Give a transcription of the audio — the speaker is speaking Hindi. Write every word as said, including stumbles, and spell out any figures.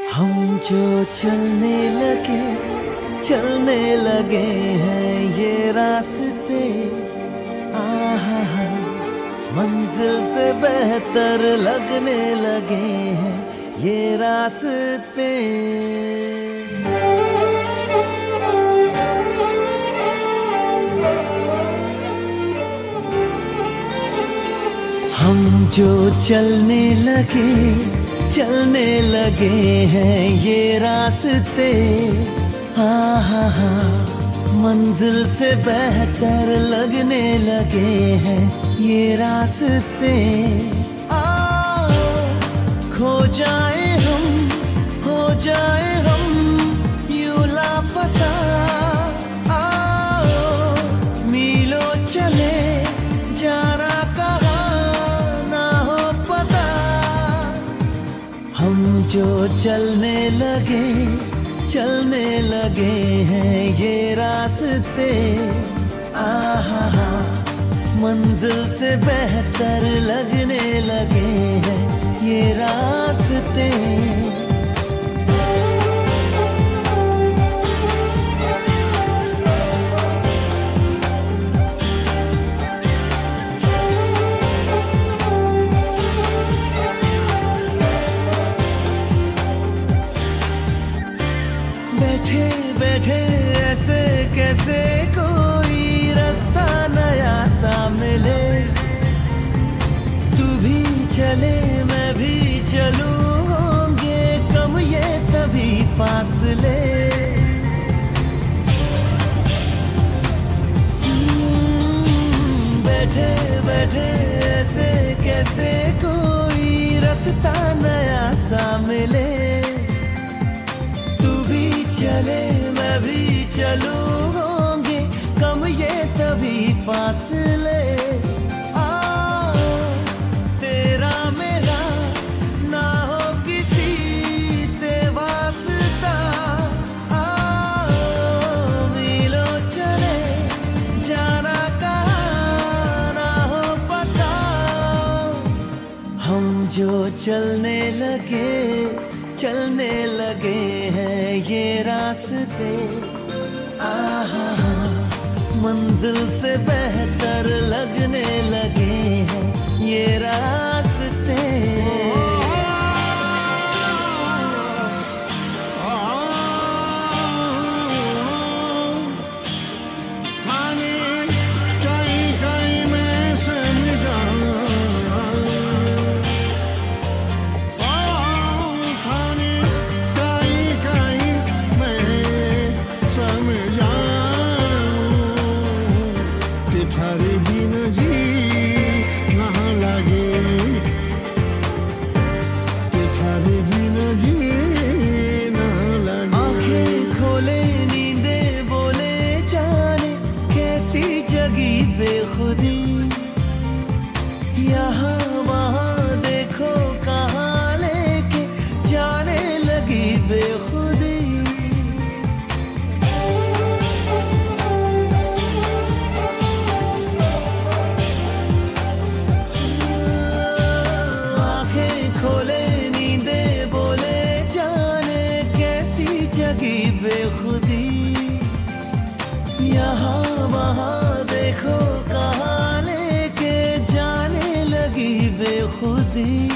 हम जो चलने लगे चलने लगे हैं ये रास्ते, आहा हा मंजिल से बेहतर लगने लगे हैं ये रास्ते। हम जो चलने लगे चलने लगे हैं ये रास्ते, आहा हा मंजिल से बेहतर लगने लगे हैं ये रास्ते। आओ खो जाए हम, हो जाए हम यूं लापता, आओ मीलों चले जाना कहाँ ना हो पता। हम जो चलने लगे चलने लगे हैं ये रास्ते, आहा हा मंजिल से बेहतर लगने लगे हैं ये रास्ते। बैठे बैठे ऐसे कैसे कोई रास्ता नया सा मिले, तू भी चले मैं भी चलूं होंगे कम ये तभी फासले। बैठे बैठे ऐसे कैसे कोई रास्ता नया सा मिले, चले मैं भी चलूं होंगे कम ये तभी फासले। आओ तेरा मेरा ना हो किसी से वास्ता, आओ मीलों चले जाना कहाँ ना हो पता। हम जो चलने लगे चलने लगे हैं ये रास्ते, आहा हा मंजिल से बेहतर लगने लगे हैं ये रास्ते। बेखुदी यहाँ वहाँ देखो कहाँ लेके जाने लगी बेखुदी। आंखें खोले नींदे बोले जाने कैसी जगी बेखुदी, यहाँ वहाँ देखो कहाँ लेके जाने लगी बेखुदी।